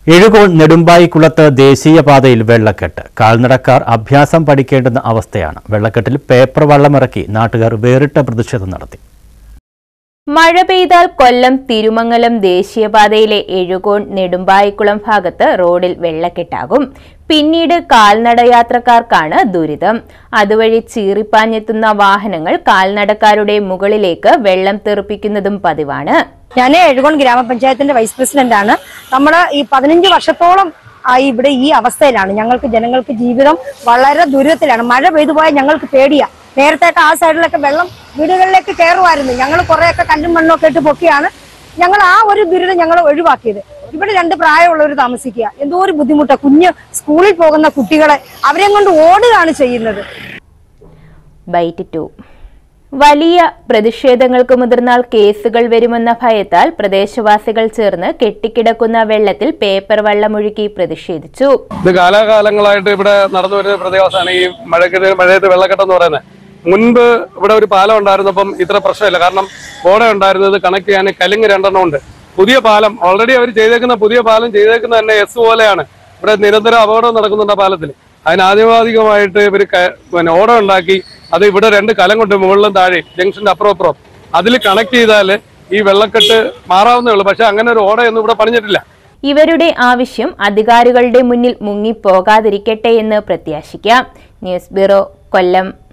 എഴുകോൺ നെടുമ്പായിക്കുളത്ത് ദേശീയപാതയിൽ വെള്ളക്കെട്ട്. കാൽനടക്കാർ അഭ്യാസം പഠിക്കേണ്ടുന്ന അവസ്ഥയാണ്. വെള്ളക്കെട്ടിൽ പേപ്പർ വള്ളമിറക്കി നാട്ടുകാർ വേറിട്ട പ്രതിഷേധം നടത്തി. മഴ പെയ്താൽ കൊല്ലം തിരുമംഗലം ദേശീയപാതയിലെ എഴുകോൺ നെടുമ്പായിക്കുളം ഭാഗത്ത് റോഡിൽ വെള്ളക്കെട്ടാകും. പിന്നീട് കാൽനടയാത്രക്കാർക്കാണ് ദുരിതം. അതുവഴി ചീറിപ്പാഞ്ഞെത്തുന്ന വാഹനങ്ങൾ കാൽനടക്കാരുടെ മുകളിലേക്ക് വെള്ളം തെറിപ്പിക്കുന്നതും പതിവാണ്. ഞാൻ എഴുകോൺ ഗ്രാമപഞ്ചായത്തിന്റെ വൈസ് പ്രസിഡന്റാണ്. നമ്മൾ ഈ 15 വർഷത്തോളം ഇവിടെ ഈ അവസ്ഥയിലാണ്. ജനങ്ങൾക്ക് ജീവിതം വളരെ ദുരിതത്തിലാണ്. മഴ പെയ്തു പോയാൽ ഞങ്ങൾക്ക് പേടിയാ. നേരത്തെയൊക്കെ ആ സൈഡിലൊക്കെ വെള്ളം വീടുകളിലേക്ക് കയറുമായിരുന്നു. ഞങ്ങൾ കുറെയൊക്കെ കല്ലും മണ്ണൊക്കെ ഇട്ട് പൊക്കിയാണ് ഞങ്ങൾ ആ ഒരു ദുരിതം ഞങ്ങൾ ഒഴിവാക്കിയത്. ഇവിടെ 2 പ്രായമുള്ളവർ താമസിക്കുക. എന്തോ ഒരു ബുദ്ധിമുട്ടാണ്. കുഞ്ഞ് സ്കൂളിൽ പോകുന്ന കുട്ടികളെ അവരെയും കൊണ്ട് ഓടുകയാണ് ചെയ്യുന്നത്. ബൈറ്റ് 2. വലിയ പ്രതിഷേധങ്ങൾക്ക് മുതിർന്നാൽ കേസുകൾ വരുമെന്ന ഭയത്താൽ പ്രദേശവാസികൾ ചേർന്ന് കെട്ടിക്കിടക്കുന്ന വെള്ളത്തിൽ പേപ്പർ വെള്ളമൊഴുക്കി പ്രതിഷേധിച്ചു. ഇത് കാലാകാലങ്ങളായിട്ട് ഇവിടെ നടന്നു വരുന്ന പ്രതിഭാസമാണ് ഈ മഴയത്ത് വെള്ളക്കെട്ടെന്ന് പറയുന്നത്. മുൻപ് ഇവിടെ ഒരു പാലം ഉണ്ടായിരുന്നപ്പം ഇത്ര പ്രശ്നമില്ല. കാരണം ഓട ഉണ്ടായിരുന്നത് കണക്ട് ചെയ്യാൻ കലുങ്ങ് 2 എണ്ണം ഉണ്ട്. പുതിയ പാലം ഓൾറെഡി അവർ ചെയ്തേക്കുന്ന പുതിയ പാലം ചെയ്തേക്കുന്ന തന്നെ എസ് പോലെയാണ്. ഇവിടെ നിരന്തരം അപകടം നടക്കുന്നുണ്ട് ആ പാലത്തിൽ. അതിനാധികാരികമായിട്ട് ഇവർ ഓട ഉണ്ടാക്കി അത് ഇവിടെ 2 കലം കൊണ്ട് മുകളിലും താഴെ ജംഗ്ഷന്റെ അപ്പുറം അതിൽ കണക്ട് ചെയ്താൽ ഈ വെള്ളക്കെട്ട് മാറാവുന്നേ ഉള്ളൂ. പക്ഷെ അങ്ങനെ ഒരു ഓടയൊന്നും ഇവിടെ പണിഞ്ഞിട്ടില്ല. ഇവരുടെ ആവശ്യം അധികാരികളുടെ മുന്നിൽ മുങ്ങിപ്പോകാതിരിക്കട്ടെ എന്ന് പ്രത്യാശിക്കാം. ന്യൂസ് ബ്യൂറോ, കൊല്ലം.